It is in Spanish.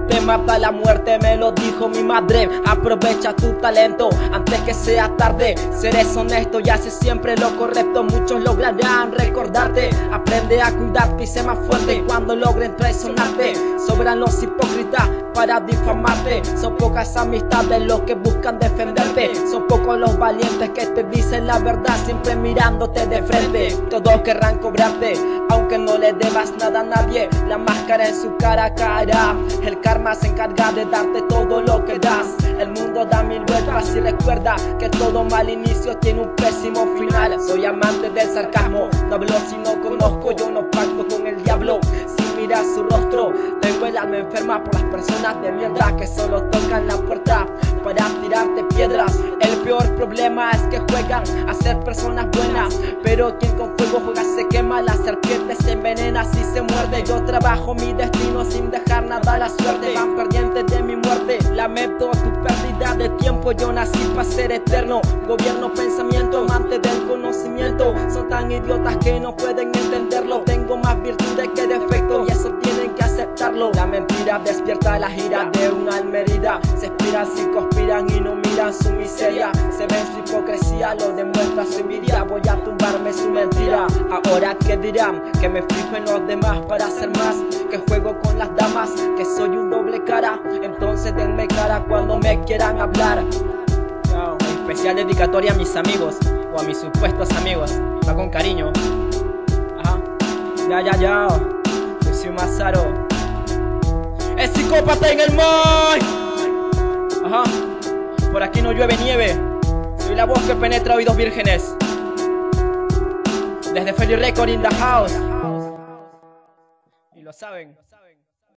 te mata la muerte, me lo dijo mi madre. Aprovecha tu talento antes que sea tarde. Serás honesto y haces siempre lo correcto. Muchos lograrán recordarte. Aprende a cuidarte y sé más fuerte cuando logren traicionarte. Sobran los hipócritas para difamarte. Son pocas amistades los que buscan defenderte. Son pocos los valientes que te dicen la verdad siempre mirándote de frente. Todos querrán cobrarte aunque no le debas nada a nadie. La máscara en su cara caerá. El karma se encarga de darte todo lo que das. El mundo da mil vueltas y recuerda que todo mal inicio tiene un pésimo final. Soy amante del sarcasmo, no hablo si no conozco. Yo no pacto con el diablo sin mirar su rostro. Tengo el alma enferma por las personas de mierda que solo tocan la puerta para tirarte piedras. El peor problema es que juegan a ser personas buenas, pero quien con fuego juega se quema. La serpiente se envenena si se muerde. Yo trabajo mi destino sin dejar nada a la suerte. Van pendientes de mi muerte, lamento tu pérdida de tiempo. Yo nací para ser eterno. Gobierno pensamiento, amante del conocimiento. Son tan idiotas que no pueden entenderlo. Tengo más virtudes que defectos y eso tienen que aceptarlo. La mentira despierta la gira de una alma herida. Se inspiran si conspiran y no miran su miseria. Se ven su hipocresía, lo demuestra su envidia. Voy a tumbarme su mentira. Ahora que dirán que me fijo en los demás para hacer más, que juego con las damas, que soy un doble cara. Entonces denme cara cuando me quieran hablar. Especial dedicatoria a mis amigos o a mis supuestos amigos. Va con cariño. Ajá. Ya. Yo soy Mazaro. ¡Es psicópata en el Moy! Ajá. Por aquí no llueve nieve. Soy la voz que penetra oídos vírgenes. Desde Feli Record in the house. Y lo saben.